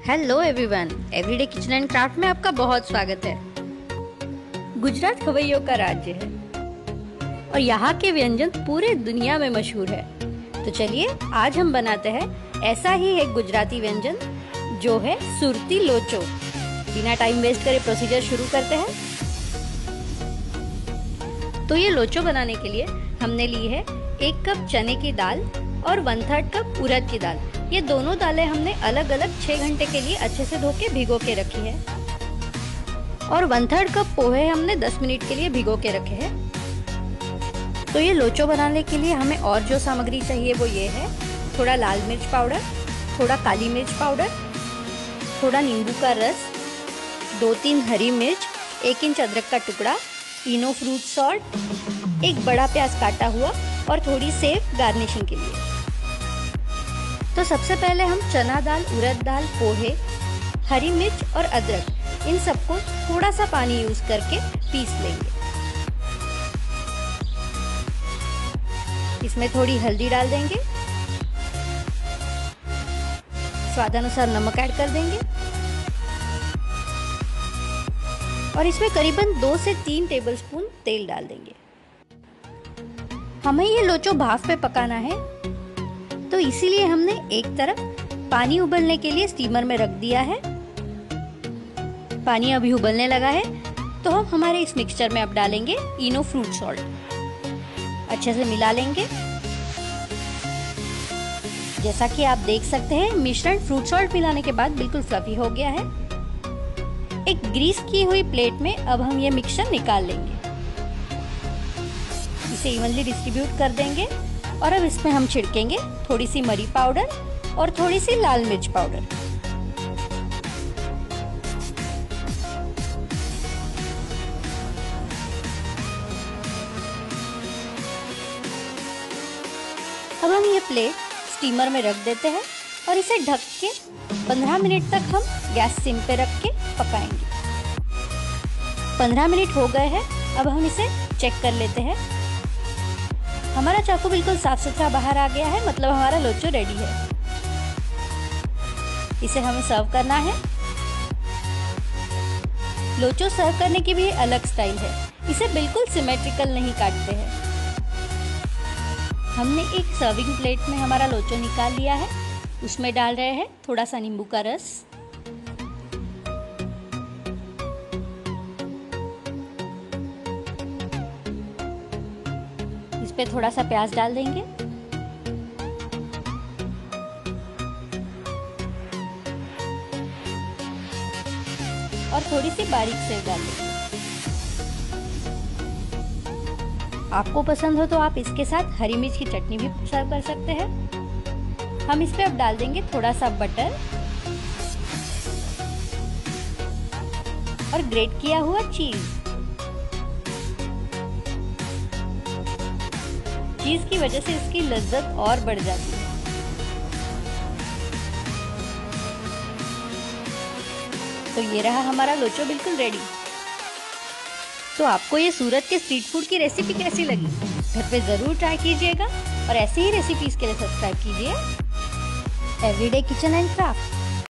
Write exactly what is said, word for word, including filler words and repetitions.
Hello everyone, everyday kitchen and craft में आपका बहुत स्वागत है। गुजरात खवैयों का राज्य है और यहाँ के व्यंजन पूरे दुनिया में मशहूर है। तो चलिए आज हम बनाते हैं ऐसा ही एक गुजराती व्यंजन जो है सुरती लोचो। बिना टाइम वेस्ट करे प्रोसीजर शुरू करते हैं। तो ये लोचो बनाने के लिए हमने ली है एक कप चने की दाल और वन थर्ड कप उड़द की दाल। ये दोनों दालें हमने अलग अलग छह घंटे के लिए अच्छे से धो के भिगो के रखी है और वन थर्ड कप पोहे हमने दस मिनट के लिए भिगो के रखे हैं। तो ये लोचो बनाने के लिए हमें और जो सामग्री चाहिए वो ये है थोड़ा लाल मिर्च पाउडर, थोड़ा काली मिर्च पाउडर, थोड़ा नींबू का रस, दो तीन हरी मिर्च, एक इंच अदरक का टुकड़ा, इनो फ्रूट सॉल्ट, एक बड़ा प्याज काटा हुआ और थोड़ी सेव गार्निशिंग के लिए। तो सबसे पहले हम चना दाल, उड़द दाल, पोहे, हरी मिर्च और अदरक इन सबको थोड़ा सा पानी यूज करके पीस लेंगे। इसमें थोड़ी हल्दी डाल देंगे, स्वादानुसार नमक ऐड कर देंगे और इसमें करीबन दो से तीन टेबलस्पून तेल डाल देंगे। हमें ये लोचो भाप पे पकाना है, तो इसीलिए हमने एक तरफ पानी उबलने के लिए स्टीमर में रख दिया है। पानी अभी उबलने लगा है तो हम हमारे इस मिक्सचर में अब डालेंगे इनो फ्रूट सॉल्ट। अच्छे से मिला लेंगे। जैसा कि आप देख सकते हैं मिश्रण फ्रूट सॉल्ट मिलाने के बाद बिल्कुल फ्लफी हो गया है। एक ग्रीस की हुई प्लेट में अब हम ये मिक्सचर निकाल लेंगे। इसे इवनली डिस्ट्रीब्यूट कर देंगे और अब इसमें हम छिड़केंगे थोड़ी सी मरी पाउडर और थोड़ी सी लाल मिर्च पाउडर। अब हम ये प्लेट स्टीमर में रख देते हैं और इसे ढक के पंद्रह मिनट तक हम गैस सिम पे रख के पकाएंगे। पंद्रह मिनट हो गए हैं, अब हम इसे चेक कर लेते हैं। हमारा चाकू बिल्कुल साफ सुथरा बाहर आ गया है, मतलब हमारा लोचो रेडी है। इसे हमें सर्व करना है। लोचो सर्व करने की भी अलग स्टाइल है, इसे बिल्कुल सिमेट्रिकल नहीं काटते हैं। हमने एक सर्विंग प्लेट में हमारा लोचो निकाल लिया है, उसमें डाल रहे हैं थोड़ा सा नींबू का रस, इस पे थोड़ा सा प्याज डाल देंगे और थोड़ी सी बारीक सेव डाल देंगे। आपको पसंद हो तो आप इसके साथ हरी मिर्च की चटनी भी सर्व कर सकते हैं। हम इस पे अब डाल देंगे थोड़ा सा बटर और ग्रेट किया हुआ चीज। चीज की वजह से इसकी लज्जत और बढ़ जाती है। तो ये रहा हमारा लोचो बिल्कुल रेडी। तो आपको ये सूरत के स्ट्रीट फूड की रेसिपी कैसी लगी? घर पे जरूर ट्राई कीजिएगा और ऐसी ही रेसिपीज के लिए सब्सक्राइब कीजिए एवरीडे किचन एंड क्राफ्ट।